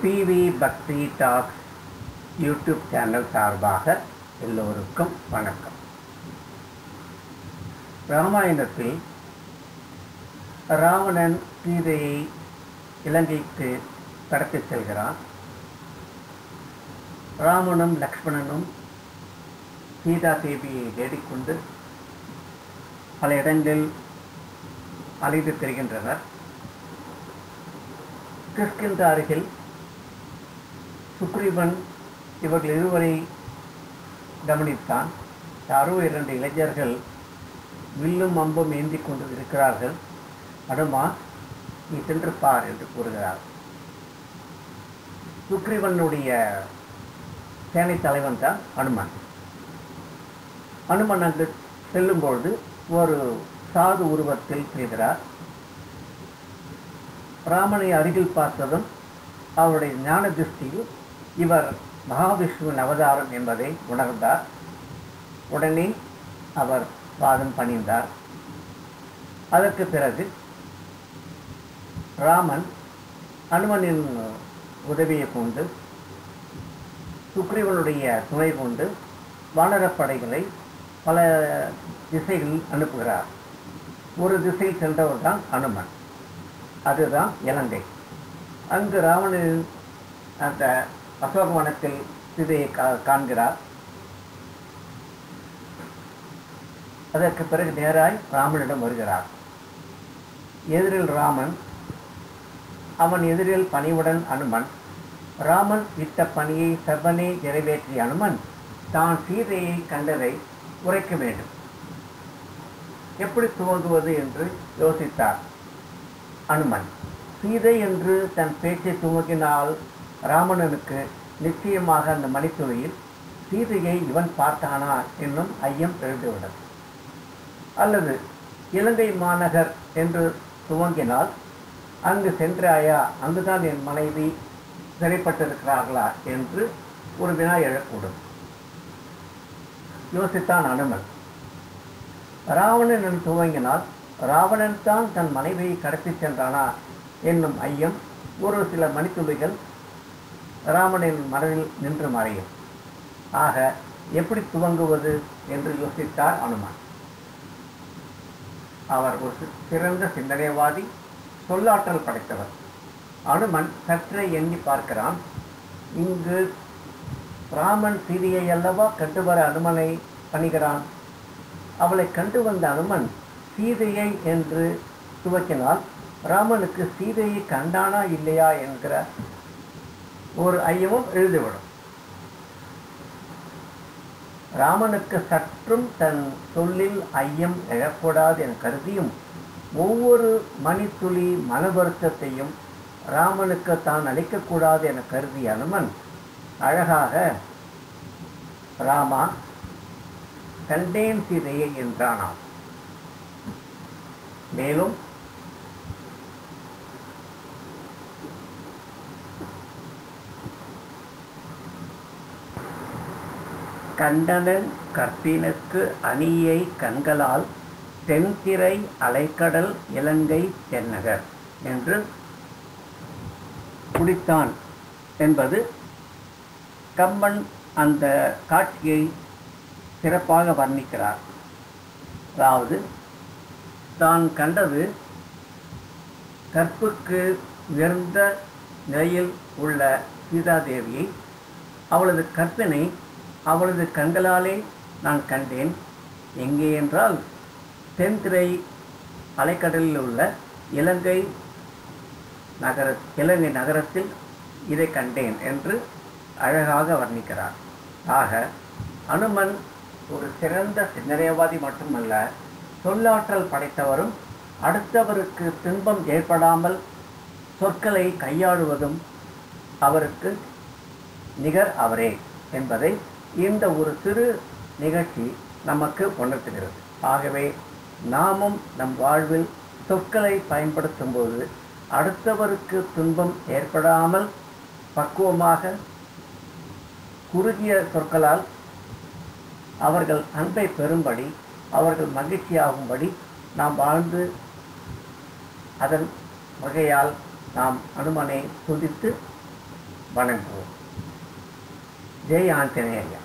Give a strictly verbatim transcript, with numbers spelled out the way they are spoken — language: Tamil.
பிவி பக்தி டாக்ஸ் யூடியூப் சேனல் சார்பாக எல்லோருக்கும் வணக்கம். ராமாயணத்தில் ராவணன் சீதையை இலங்கைக்கு கடத்திச் செல்கிறான். ராமனும் லக்ஷ்மணனும் சீதா தேவியை தேடிக்கொண்டு பல இடங்களில் அலைந்து திரிகின்றனர். கிஷ்கிந்த அருகில் சுக்ரீவன் இவர்கள் இருவரை கவனித்தான். யாரோ இரண்டு இளைஞர்கள் வில்லும் அம்பும் ஏந்தி கொண்டு இருக்கிறார்கள். அனுமான், நீ சென்று பார் என்று கூறுகிறார். சுக்ரீவனுடைய சேனை தலைவன் தான் அனுமன். அனுமன் அங்கு செல்லும்பொழுது ஒரு சாது உருவத்தில் செய்கிறார். ராமனை அருகில் பார்த்ததும் அவருடைய ஞான திருஷ்டியில் இவர் மகாவிஷ்ணுவின் அவதாரம் என்பதை உணர்ந்தார். உடனே அவர் பாதம் பணிந்தார். அதற்கு பிறகு ராமன் அனுமனின் உதவியை கொண்டு சுக்ரீவனுடைய துணை கொண்டு வானரப்படைகளை பல திசைகளில் அனுப்புகிறார். ஒரு திசையில் சென்றவர் தான் அனுமன். அதுதான் இலங்கை. அங்கு ராவணனின் அந்த அசோகவனத்தில் சீதையை கா காண்கிறார். அதற்கு பிறகு நேராய் ராமனிடம் வருகிறார். எதிரில் ராமன், அவன் எதிரில் பணிவுடன் அனுமன். ராமன் இட்ட பணியை செவ்வனே நிறைவேற்றிய அனுமன் தான் சீதையை கண்டதை உரைக்க வேண்டும். எப்படி துவங்குவது என்று யோசித்தார் அனுமன். சீதை என்று தன் பேச்சை துவங்கினால் ராவணனுக்கு நிச்சயமாக அந்த மணித்துளியில் சீதையை இவன் பார்த்தானா என்னும் ஐயம் எழுந்துவிடும். அல்லது இலங்கை மாநகர் என்று துவங்கினால் அங்கு சென்றாயா, அங்குதான் என் மனைவி சிறைப்பட்டிருக்கிறார்களா என்று ஒரு வினா எழக்கூடும். யோசித்தான் அனுமன். ராவணன் என்று துவங்கினால் ராவணன் தான் தன் மனைவியை கடத்தி சென்றானா என்னும் ஐயம் ஒரு சில மணித்துளிகள் ராமனின் மனதில் நின்று மறையும். ஆக எப்படி துவங்குவது என்று யோசித்தார் அனுமன். அவர் ஒரு சிறந்த சிந்தனைவாதி, சொல்லாற்றல் படைத்தவர். அனுமன் சற்றே எண்ணி பார்க்கிறான். இங்கு ராமன் சீதையை அல்லவா கண்டு வர அனுமனை பணிகிறான். அவளை கண்டு வந்த அனுமன் சீதையை என்று துவக்கினால் ராமனுக்கு சீதையை கண்டானா இல்லையா என்கிற ஒரு ஐயமும் எழுதிவிடும். ராமனுக்கு சற்றும் தன் சொல்லில் ஐயம் எழக்கூடாது என கருதியும் ஒவ்வொரு மணித்துளி மன வருத்தத்தையும் ராமனுக்கு தான் அளிக்கக்கூடாது என கருதிய அனுமன் அழகாக ராமா கண்டேன் சீதையை என்றானாம். மேலும் கண்டனன் கற்பினுக்கு அணியை கண்களால் தென்திரை அலைக்கடல் இலங்கை தென்னகர் என்று குடித்தான் என்பது கம்பன் அந்த காட்சியை சிறப்பாக வர்ணிக்கிறார். அதாவது தான் கண்டது கற்புக்கு உயர்ந்த நிலையில் உள்ள சீதாதேவியை, அவளது கற்பினை அவளது கண்களாலே நான் கண்டேன். எங்கே என்றால் தென்திரை அலைக்கடலில் உள்ள இலங்கை நகர இலங்கை நகரத்தில் இதை கண்டேன் என்று அழகாக வர்ணிக்கிறார். ஆக அனுமன் ஒரு சிறந்த சிந்தனைவாதி மட்டுமல்ல, சொல்லாற்றல் படைத்தவரும், அடுத்தவருக்கு துன்பம் ஏற்படாமல் சொற்களை கையாளுவதும் அவருக்கு நிகர் அவரே என்பதை இந்த ஒரு சிறு நிகழ்ச்சி நமக்கு உணர்த்துகிறது. ஆகவே நாமும் நம் வாழ்வில் சொற்களை பயன்படுத்தும் போது அடுத்தவருக்கு துன்பம் ஏற்படாமல் பக்குவமாக குறுகிய சொற்களால் அவர்கள் அன்பை பெறும்படி, அவர்கள் மகிழ்ச்சியாகும்படி நாம் வாழ்ந்து அதன் வகையால் நாம் அனுமனை துதித்து வணங்குவோம். ஜெய் ஆஞ்சநேயா.